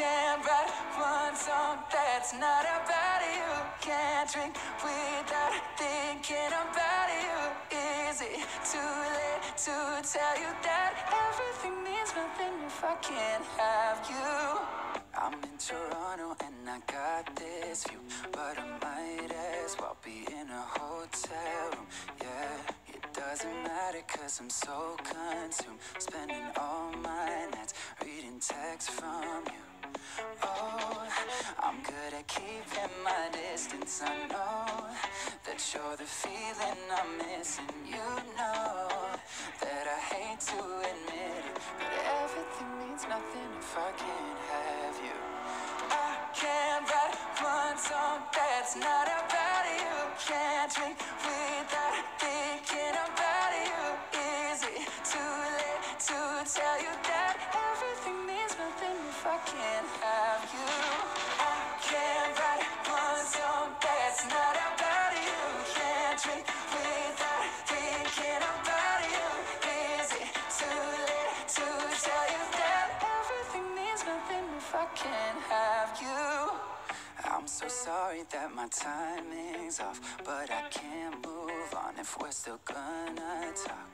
can't write one song that's not about you. Can't drink without thinking about you. Is it too late to tell you that everything means nothing if I can't have you? I'm in Toronto and I got this view, but I might as well be in a hotel room, yeah. It doesn't matter cause I'm so consumed, spending all my nights reading texts from you. Oh, I'm good at keeping my distance. I know that you're the feeling I'm missing. You know that I hate to admit it, but everything means nothing if I can't have you. I can't write one song that's not about you. Can't drink without thinking about you. Is it too late to tell you that everything means nothing if I can't have you? I can't write one song that's not about you. Can't drink without thinking about you. Is it too late to tell you that everything means nothing if I can't have you? I'm so sorry that my timing's off, but I can't move on if we're still gonna talk.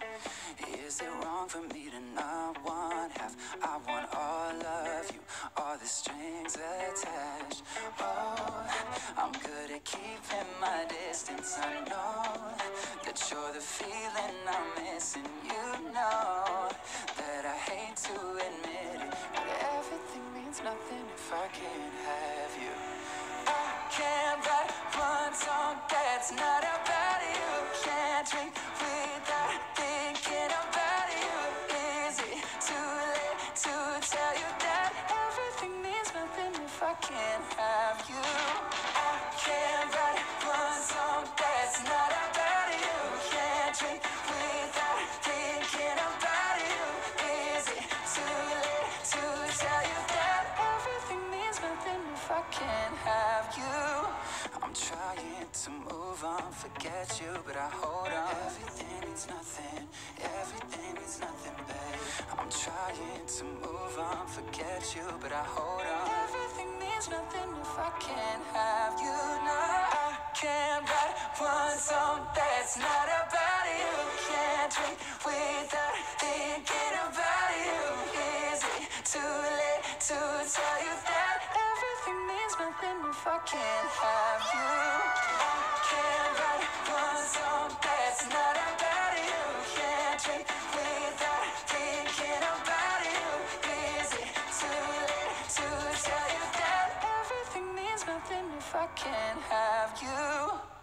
Is it wrong for me to not want half? I want all of you, all the strings attached. Oh, I'm good at keeping my distance. I know that you're the feeling I'm missing. You know that I hate to admit it, but everything means nothing if I can't have you. I can't write one song that's not about you. Can't drink without thinking about you. Is it too late to tell you that everything means nothing if I can't have you? I can't write one song that's not about you. Can't drink without thinking about you. Is it too late to tell you that everything means nothing if I can't have you? I'm trying to move on, forget you, but I hold on. Everything means nothing, everything means nothing, babe. I'm trying to move on, forget you, but I hold on. Everything means nothing if I can't have you. No, I can't write one song that's not about you. Can't drink without thinking about you. Is it too late to tell you that everything means nothing if I can't have you? I can't write one song that's not about you. Can't drink without thinking about you. Is it too late to tell you that everything means nothing if I can't have you?